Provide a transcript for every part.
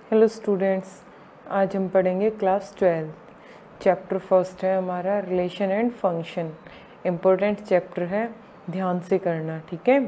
Hello students, आज हम पढ़ेंगे क्लास 12 चैप्टर फर्स्ट है हमारा relation and function. Important chapter है, ध्यान से करना, ठीक है।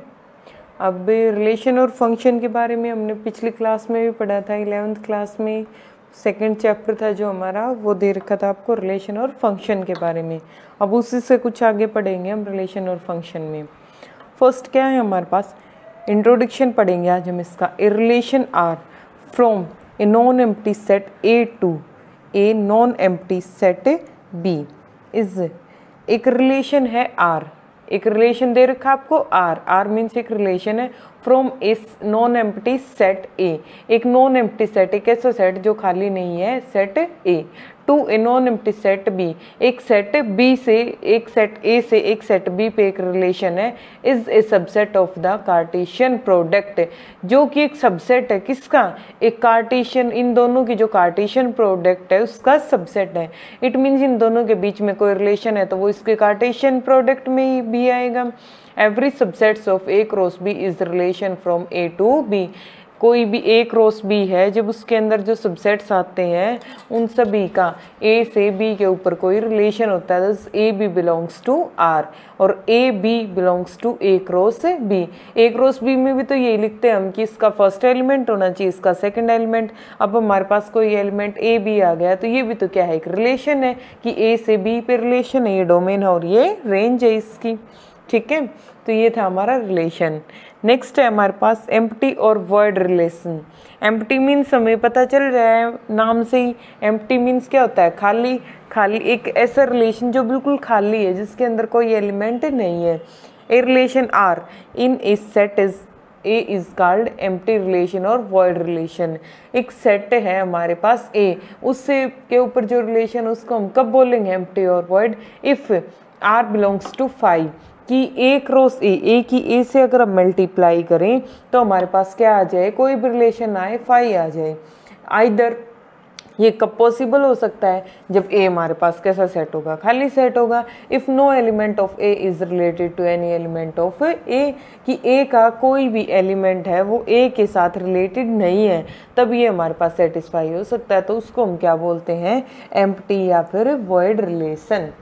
अब रिलेशन और फंक्शन के बारे में हमने पिछली क्लास में भी पढ़ा था। 11th क्लास में सेकंड चैप्टर था जो हमारा, वो दे रखा था आपको रिलेशन और फंक्शन के बारे में। अब उसी से कुछ आगे पढ़ेंगे हम रिलेशन और फंक्शन में। फर्स्ट क्या है हमारे पास, इंट्रोडक्शन पढ़ेंगे आज हम इसका। A relation R from a non-empty set A to a non-empty set B is एक रिलेशन है R। एक रिलेशन दे रखा आपको R मीन्स एक रिलेशन है from a non empty set A। एक नॉन एम्प्टी सेट, एक ऐसा सेट जो खाली नहीं है, set A to a non empty set B। एक सेट B से, एक सेट A से एक सेट B पे एक रिलेशन है। Is a subset of the Cartesian product, जो कि एक सबसेट है किसका, एक कार्टेशियन, इन दोनों की जो कार्टेशियन प्रोडक्ट है उसका सबसेट है। इट मीन्स इन दोनों के बीच में कोई रिलेशन है तो वो इसके कार्टेशियन प्रोडक्ट में ही भी आएगा। Every subsets of A cross B is relation from A to B। कोई भी A क्रॉस B है, जब उसके अंदर जो सबसेट्स आते हैं उन सभी का A से B के ऊपर कोई रिलेशन होता है। दस A B belongs to R और A B belongs to A cross B। A cross B में भी तो यही लिखते हैं हम कि इसका फर्स्ट एलिमेंट होना चाहिए, इसका सेकंड एलिमेंट। अब हमारे पास कोई एलिमेंट A B आ गया तो ये भी तो क्या है, एक रिलेशन है कि A से B पे रिलेशन है, ये डोमेन है और ये रेंज है इसकी, ठीक है। तो ये था हमारा रिलेशन। नेक्स्ट है हमारे पास एम्प्टी और वॉइड रिलेशन। एम्प्टी मीन्स हमें पता चल रहा है नाम से ही, एम्प्टी मीन्स क्या होता है, खाली। खाली एक ऐसा रिलेशन जो बिल्कुल खाली है, जिसके अंदर कोई एलिमेंट नहीं है। A relation R in a set is a is called empty relation और वॉइड रिलेशन। एक सेट है हमारे पास ए, उससे के ऊपर जो रिलेशन उसको हम कब बोलेंगे एम्प्टी और void, if R belongs to 5 कि A क्रॉस A की A से अगर हम मल्टीप्लाई करें तो हमारे पास क्या आ जाए, कोई भी रिलेशन आए 5 आ जाए। आइदर ये कब पॉसिबल हो सकता है, जब A हमारे पास कैसा सेट होगा, खाली सेट होगा। If no element of A is related to any element of A, कि A का कोई भी एलिमेंट है वो A के साथ रिलेटेड नहीं है, तब ये हमारे पास सेटिस्फाई हो सकता है। तो उसको हम क्या बोलते हैं, एम्प्टी या फिर वॉइड रिलेशन।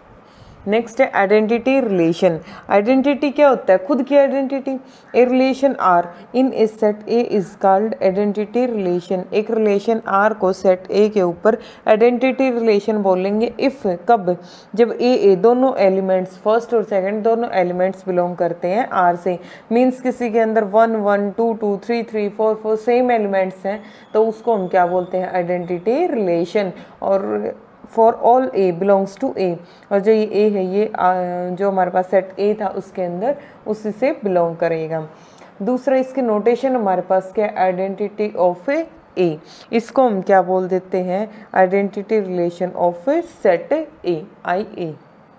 नेक्स्ट है आइडेंटिटी रिलेशन। आइडेंटिटी क्या होता है, खुद की identity. A relation R in a set A is called identity relation. एक रिलेशन आर को सेट ए के ऊपर आइडेंटिटी रिलेशन बोलेंगे इफ कब, जब ए दोनों एलिमेंट्स फर्स्ट और सेकंड दोनों एलिमेंट्स बिलोंग करते हैं आर से। मीन्स किसी के अंदर 1 1 2 2 3 3 4 4 सेम एलिमेंट्स हैं तो उसको हम क्या बोलते हैं, आइडेंटिटी रिलेशन। और for all A belongs to A, और जो ये ए है ये जो हमारे पास सेट ए था उसके अंदर उसी से बिलोंग करेगा। दूसरा इसके नोटेशन हमारे पास क्या है, आइडेंटिटी ऑफ ए। इसको हम क्या बोल देते हैं, identity relation of set A, I A.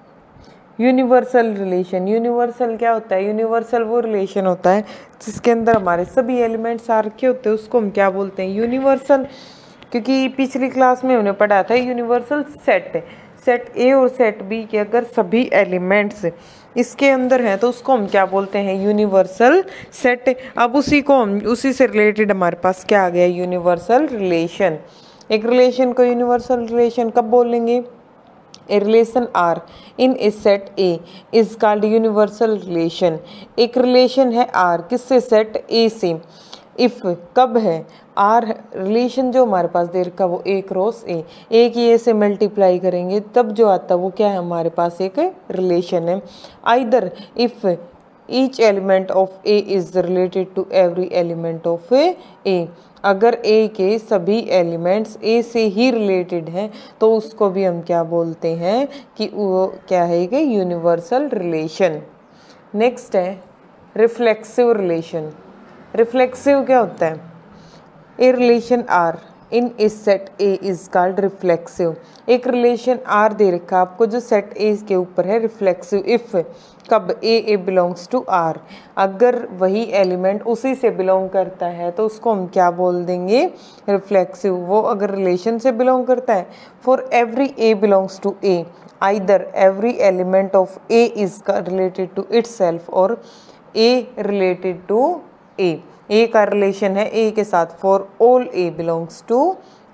Universal relation. Universal क्या होता है, यूनिवर्सल वो रिलेशन होता है जिसके अंदर हमारे सभी एलिमेंट्स आ रखे होते हैं, उसको हम क्या बोलते हैं, यूनिवर्सल। क्योंकि पिछली क्लास में हमने पढ़ा था यूनिवर्सल सेट ए और सेट बी के अगर सभी एलिमेंट्स इसके अंदर हैं तो उसको हम क्या बोलते हैं, यूनिवर्सल सेट। अब उसी से रिलेटेड हमारे पास क्या आ गया, यूनिवर्सल रिलेशन। एक रिलेशन को यूनिवर्सल रिलेशन कब बोलेंगे, a relation R in a set A is called universal relation. एक रिलेशन है आर किससे, सेट ए से। इफ कब है, आर रिलेशन जो हमारे पास दे रखा वो ए क्रॉस ए की ए से मल्टीप्लाई करेंगे तब जो आता है वो क्या है, हमारे पास एक रिलेशन है। Either if each element of A is related to every element of A, अगर ए के सभी एलिमेंट्स ए से ही रिलेटेड हैं तो उसको भी हम क्या बोलते हैं कि वो क्या है, कि यूनिवर्सल रिलेशन। नेक्स्ट है रिफ्लेक्सिव रिलेशन। रिफ्लेक्सिव क्या होता है, a relation R in a set A is called reflexive. एक रिलेशन आर दे रखा आपको जो सेट ए के ऊपर है, रिफ्लेक्सिव। इफ कब, ए बिलोंग्स टू आर, अगर वही एलिमेंट उसी से बिलोंग करता है तो उसको हम क्या बोल देंगे, रिफ्लेक्सिव। वो अगर रिलेशन से बिलोंग करता है, for every A belongs to A, either every element of A is related to itself और ए रिलेटेड टू ए। ए का रिलेशन है ए के साथ, for all A belongs to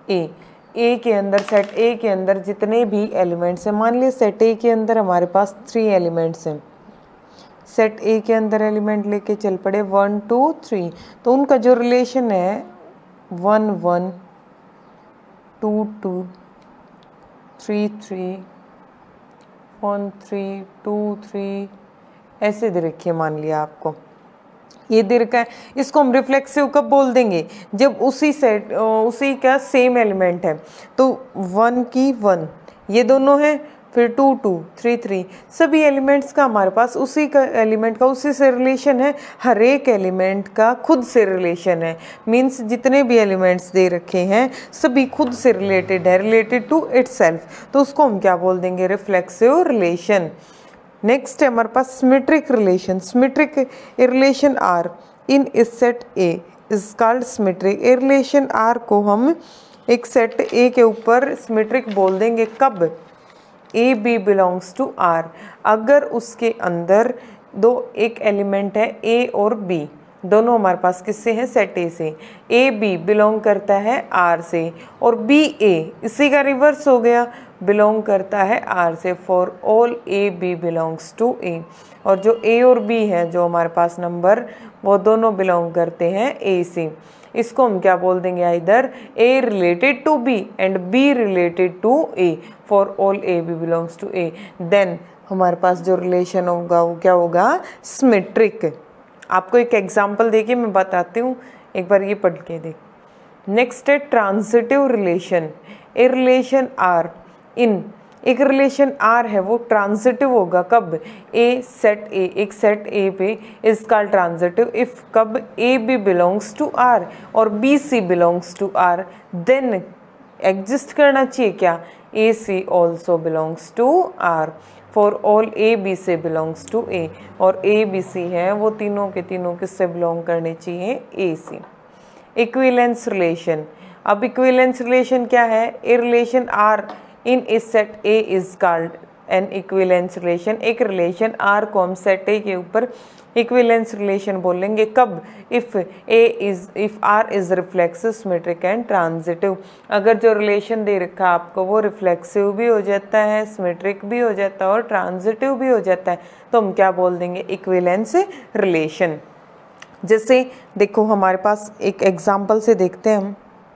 A के अंदर, सेट ए के अंदर जितने भी एलिमेंट्स हैं, मान लिया सेट ए के अंदर हमारे पास 3 एलिमेंट्स हैं, सेट ए के अंदर एलिमेंट लेके चल पड़े 1 2 3, तो उनका जो रिलेशन है 1 1 2 2 3 3 1 3 2 3 ऐसे दे रखिए। मान लिया आपको ये दे रखा है, इसको हम रिफ्लेक्सिव कब बोल देंगे, जब उसी का सेम एलिमेंट है। तो 1 की 1 ये दोनों हैं, फिर 2 2 3 3, सभी एलिमेंट्स का हमारे पास उसी का एलिमेंट का उसी से रिलेशन है, हर एक एलिमेंट का खुद से रिलेशन है। मीन्स जितने भी एलिमेंट्स दे रखे हैं सभी खुद से रिलेटेड है, रिलेटेड टू इटसेल्फ, तो उसको हम क्या बोल देंगे, रिफ्लेक्सिव रिलेशन। नेक्स्ट है हमारे पास symmetric relation. Symmetric relation R in इस set A is called symmetric. A relation R को हम एक सेट ए के ऊपर सिमेट्रिक बोल देंगे कब, A B belongs to R, अगर उसके अंदर एक एलिमेंट है ए और बी, दोनों हमारे पास किससे हैं, सेट ए से। ए बी बिलोंग करता है आर से, और बी ए इसी का रिवर्स हो गया, बिलोंग करता है आर से, for all A B belongs to A. और जो ए और बी हैं जो हमारे पास नंबर, वो दोनों बिलोंग करते हैं ए से। इसको हम क्या बोल देंगे, इधर A related to B and B related to A, for all A B belongs to A. Then हमारे पास जो रिलेशन होगा वो क्या होगा, सिमेट्रिक। आपको एक एग्जाम्पल देके मैं बताती हूँ, एक बार ये पढ़ के देख। नेक्स्ट है transitive relation. A relation R in, एक रिलेशन आर है वो ट्रांजिटिव होगा कब, ए सेट ए, एक सेट ए पे इज कॉल्ड ट्रांजिटिव इफ कब A B belongs to R और B C belongs to R, then exist करना चाहिए क्या, A C also belongs to R, for all A B से बिलोंग्स टू ए। और A B C है वो तीनों के तीनों किससे बिलोंग करने चाहिए, ए सी। Equivalence relation. अब इक्विवेलेंस रिलेशन क्या है, ए रिलेशन आर इन इस set A is called an equivalence relation. एक रिलेशन आर को हम सेट ए के ऊपर इक्विवेलेंस रिलेशन बोलेंगे कब, if R is reflexive, symmetric and transitive. अगर जो रिलेशन दे रखा आपको वो रिफ्लेक्सिव भी हो जाता है, सिमेट्रिक भी हो जाता है और ट्रांजिटिव भी हो जाता है, तो हम क्या बोल देंगे, इक्विवेलेंस रिलेशन। जैसे देखो हमारे पास एक एग्जाम्पल से देखते हैं हम।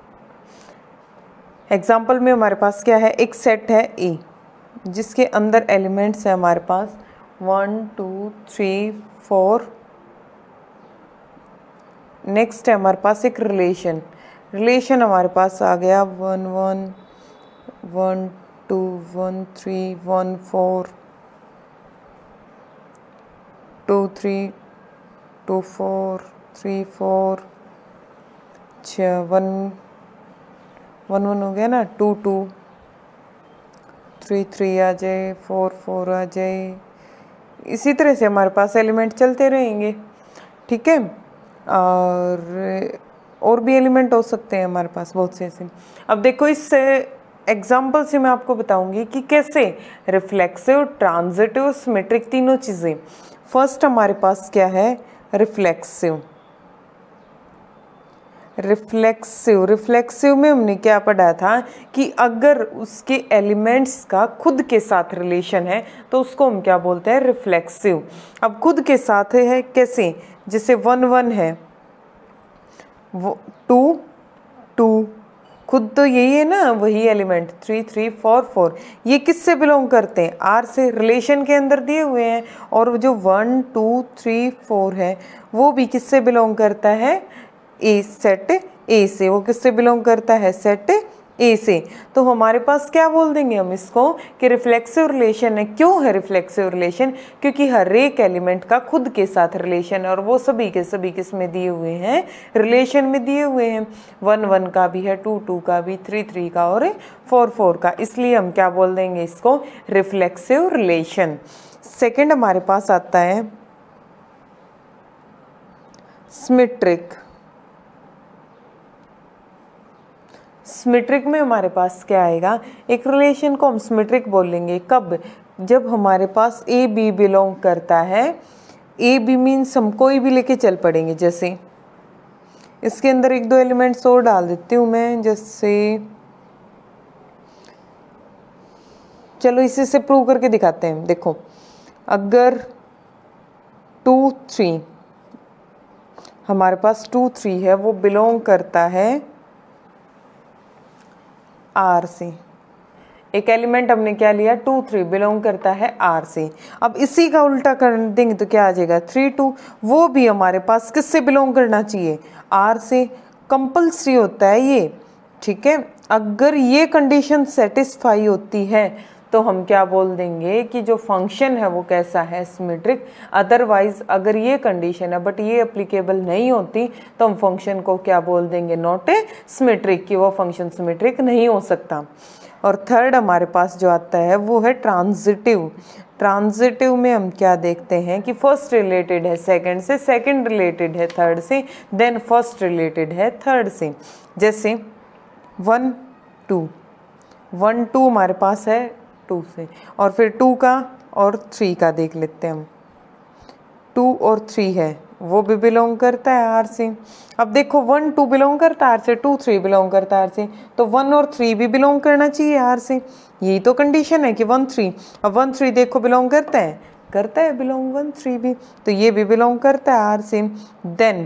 एग्जाम्पल में हमारे पास क्या है, एक सेट है ए जिसके अंदर एलिमेंट्स है हमारे पास 1 2 3 4। नेक्स्ट है हमारे पास एक रिलेशन हमारे पास आ गया 1 1 1 2 1 3 1 4 2 3 2 4 3 4 1 1 1 हो गया ना, 2 2 3 3 आ जाए, 4 4 आ जाए। इसी तरह से हमारे पास एलिमेंट चलते रहेंगे, ठीक है। और भी एलिमेंट हो सकते हैं हमारे पास बहुत से ऐसे। अब देखो इस एग्जाम्पल से मैं आपको बताऊंगी कि कैसे रिफ्लेक्सिव, ट्रांजिटिव, सिमेट्रिक तीनों चीज़ें। फर्स्ट हमारे पास क्या है, रिफ्लेक्सिव में हमने क्या पढ़ा था कि अगर उसके एलिमेंट्स का खुद के साथ रिलेशन है तो उसको हम क्या बोलते हैं, रिफ्लेक्सिव। अब खुद के साथ है कैसे, जैसे 1 1 है, वो 2 2, खुद तो यही है ना, वही एलिमेंट 3 3 4 4, ये किससे बिलोंग करते हैं, आर से, रिलेशन के अंदर दिए हुए हैं। और जो 1 2 3 4 है वो भी किससे बिलोंग करता है, ए, सेट ए से। वो किससे बिलोंग करता है, सेट ए से। तो हमारे पास क्या बोल देंगे हम इसको कि रिफ्लेक्सिव रिलेशन है। क्यों है रिफ्लेक्सिव रिलेशन, क्योंकि हर एक एलिमेंट का खुद के साथ रिलेशन है और वो सभी के सभी किस में दिए हुए हैं, रिलेशन में दिए हुए हैं। 1 1 का भी है, 2 2 का भी, 3 3 का और 4 4 का, इसलिए हम क्या बोल देंगे इसको, रिफ्लेक्सिव रिलेशन। सेकेंड हमारे पास आता है सिमेट्रिक। सिमेट्रिक में हमारे पास क्या आएगा, एक रिलेशन को हम सिमेट्रिक बोलेंगे कब, जब हमारे पास ए बी बिलोंग करता है। ए बी मीन्स हम कोई भी लेके चल पड़ेंगे, जैसे इसके अंदर एक दो एलिमेंट्स और डाल देती हूँ मैं, जैसे चलो इसी से प्रूव करके दिखाते हैं। देखो अगर 2 3 हमारे पास 2 3 है, वो बिलोंग करता है R से। एक एलिमेंट हमने क्या लिया 2 3 बिलोंग करता है R से। अब इसी का उल्टा कर देंगे तो क्या आ जाएगा 3 2, वो भी हमारे पास किससे बिलोंग करना चाहिए R से। कंपल्सरी होता है ये, ठीक है। अगर ये कंडीशन सेटिस्फाई होती है तो हम क्या बोल देंगे कि जो फंक्शन है वो कैसा है सिमेट्रिक। अदरवाइज अगर ये कंडीशन है बट ये एप्लीकेबल नहीं होती तो हम फंक्शन को क्या बोल देंगे नॉट ए सिमेट्रिक, कि वो फंक्शन सिमेट्रिक नहीं हो सकता। और थर्ड हमारे पास जो आता है वो है ट्रांजिटिव। ट्रांजिटिव में हम क्या देखते हैं कि फर्स्ट रिलेटेड है सेकंड से, सेकंड रिलेटेड है थर्ड से, देन फर्स्ट रिलेटेड है थर्ड से। जैसे 1 2 1 2 हमारे पास है 2 से, और फिर 2 का और 3 का देख लेते हैं हम। 2 और 3 है वो भी बिलोंग करता है R से। अब देखो 1 2 बिलोंग करता है R से, 2 3 बिलोंग करता है R से, तो 1 और 3 भी बिलोंग करना चाहिए R से। यही तो कंडीशन है कि 1 3। अब 1 3 देखो बिलोंग करता है बिलोंग 1 3 भी, तो ये भी बिलोंग करता है R से। Then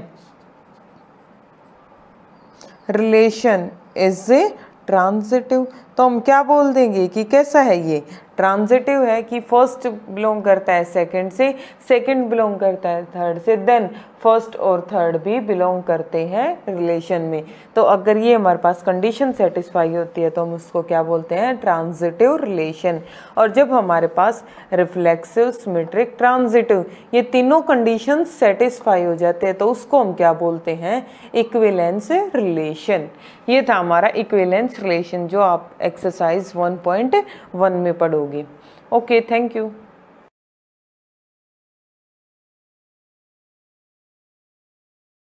relation is a transitive, तो हम क्या बोल देंगे कि कैसा है ये ट्रांजिटिव है, कि फर्स्ट बिलोंग करता है सेकंड से, सेकंड बिलोंग करता है थर्ड से, देन फर्स्ट और थर्ड भी बिलोंग करते हैं रिलेशन में। तो अगर ये हमारे पास कंडीशन सेटिस्फाई होती है तो हम उसको क्या बोलते हैं ट्रांजिटिव रिलेशन। और जब हमारे पास रिफ्लेक्सिव सिमेट्रिक ट्रांजिटिव ये तीनों कंडीशन सेटिस्फाई हो जाते हैं तो उसको हम क्या बोलते हैं इक्विवेलेंस रिलेशन। ये था हमारा इक्विवेलेंस रिलेशन जो आप एक्सरसाइज 1.1 में पढ़ोगे। Okay, thank you.